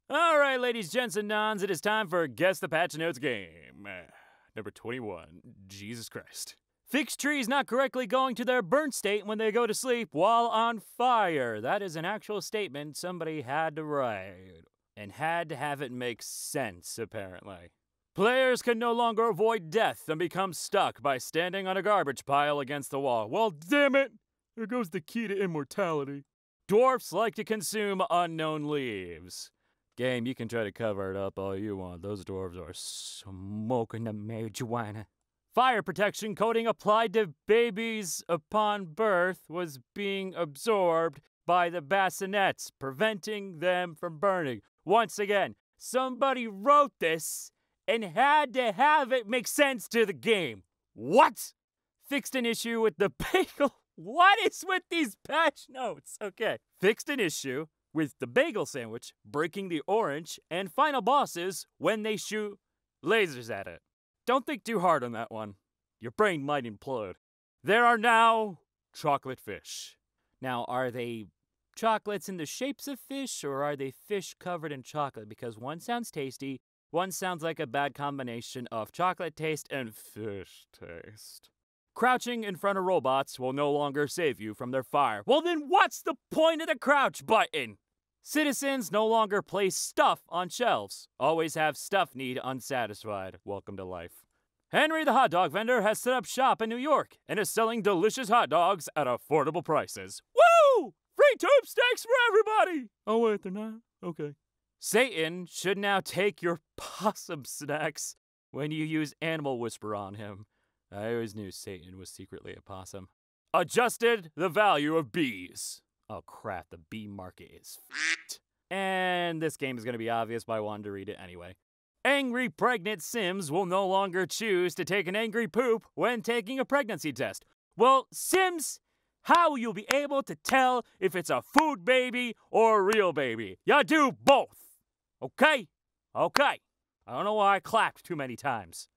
All right, ladies, gents, and nons, it is time for Guess the Patch Notes game. Number 21. Jesus Christ. Fix trees not correctly going to their burnt state when they go to sleep while on fire. That is an actual statement somebody had to write. And had to have it make sense, apparently. Players can no longer avoid death and become stuck by standing on a garbage pile against the wall. Well, damn it! There goes the key to immortality. Dwarfs like to consume unknown leaves. Game, you can try to cover it up all you want. Those dwarves are smoking the marijuana. Fire protection coating applied to babies upon birth was being absorbed by the bassinets, preventing them from burning. Once again, somebody wrote this and had to have it make sense to the game. What? Fixed an issue with the bagel. What is with these patch notes? Okay. Fixed an issue with the bagel sandwich breaking the orange and final bosses when they shoot lasers at it. Don't think too hard on that one. Your brain might implode. There are now chocolate fish. Now, are they chocolates in the shapes of fish, or are they fish covered in chocolate? Because one sounds tasty, one sounds like a bad combination of chocolate taste and fish taste. Crouching in front of robots will no longer save you from their fire. Well, then what's the point of the crouch button? Citizens no longer place stuff on shelves. Always have stuff need unsatisfied. Welcome to life. Henry the hot dog vendor has set up shop in New York and is selling delicious hot dogs at affordable prices. Woo! Free tube steaks for everybody! Oh wait, they're not? Okay. Satan should now take your possum snacks when you use Animal Whisper on him. I always knew Satan was secretly a possum. Adjusted the value of bees. Oh crap, the bee market is f***ed. And this game is going to be obvious, but I wanted to read it anyway. Angry pregnant Sims will no longer choose to take an angry poop when taking a pregnancy test. Well, Sims, how will you be able to tell if it's a food baby or a real baby? You do both. Okay? Okay. I don't know why I clapped too many times.